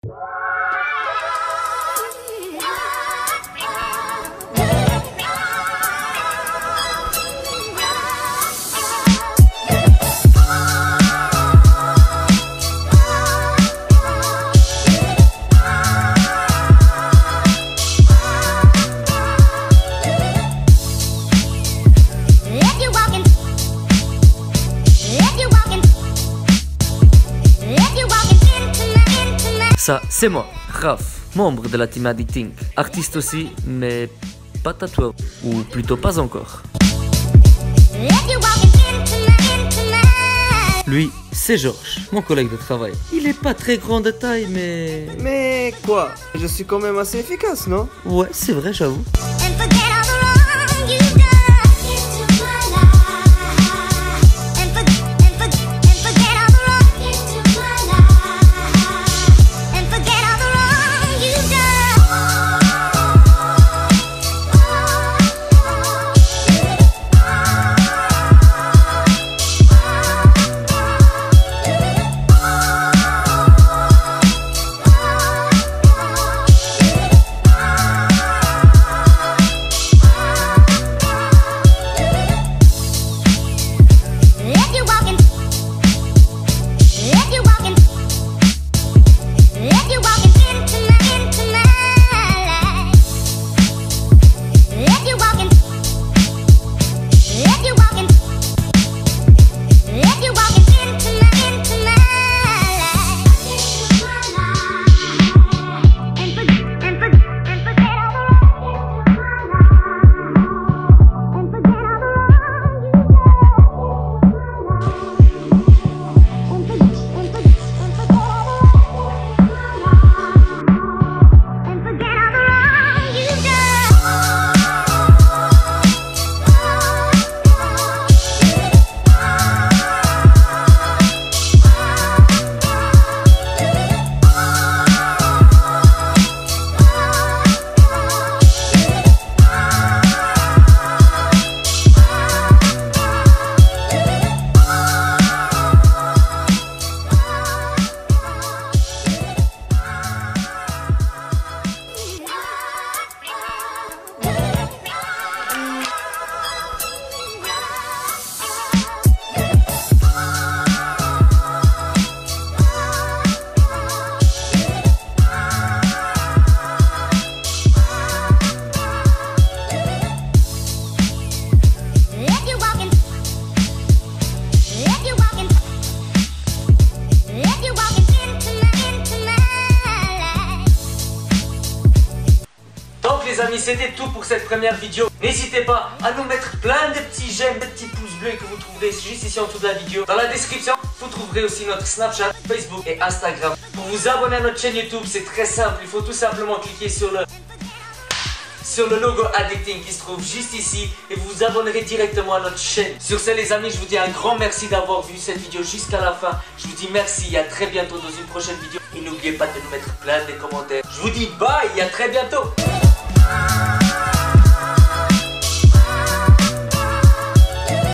Ça, c'est moi, Raph, membre de la team Addicting, artiste aussi, mais pas tatoueur, ou plutôt pas encore. Lui, c'est Georges, mon collègue de travail. Il est pas très grand de taille, mais... Mais quoi? Je suis quand même assez efficace, non? Ouais, c'est vrai, j'avoue. Les amis, c'était tout pour cette première vidéo. N'hésitez pas à nous mettre plein de petits j'aime, de petits pouces bleus que vous trouverez juste ici en dessous de la vidéo. Dans la description, vous trouverez aussi notre Snapchat, Facebook et Instagram. Pour vous abonner à notre chaîne YouTube, c'est très simple. Il faut tout simplement cliquer sur le logo Addicting qui se trouve juste ici et vous vous abonnerez directement à notre chaîne. Sur ce les amis, je vous dis un grand merci d'avoir vu cette vidéo jusqu'à la fin. Je vous dis merci et à très bientôt dans une prochaine vidéo. Et n'oubliez pas de nous mettre plein de commentaires. Je vous dis bye et à très bientôt.